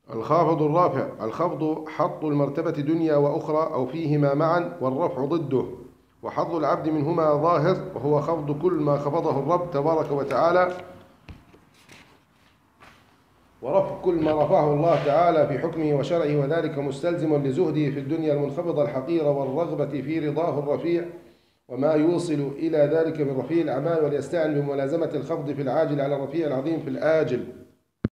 الخافض الرافع. الخفض حط المرتبة دنيا وأخرى أو فيهما معا، والرفع ضده، وحظ العبد منهما ظاهر، وهو خفض كل ما خفضه الرب تبارك وتعالى، ورفع كل ما رفعه الله تعالى في حكمه وشرعه، وذلك مستلزم لزهده في الدنيا المنخفضة الحقيرة، والرغبة في رضاه الرفيع وما يوصل إلى ذلك من رفيع الأعمال، وليستعن بملازمة الخفض في العاجل على الرفيع العظيم في الآجل.